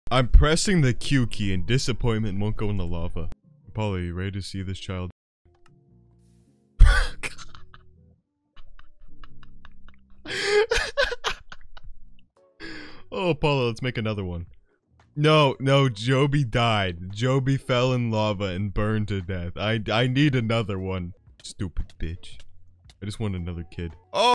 I'm pressing the Q key and disappointment won't go in the lava. Paula, you ready to see this child? Oh, Paula, let's make another one. No, Joby died. Joby fell in lava and burned to death. I need another one. Stupid bitch. I just want another kid. Oh!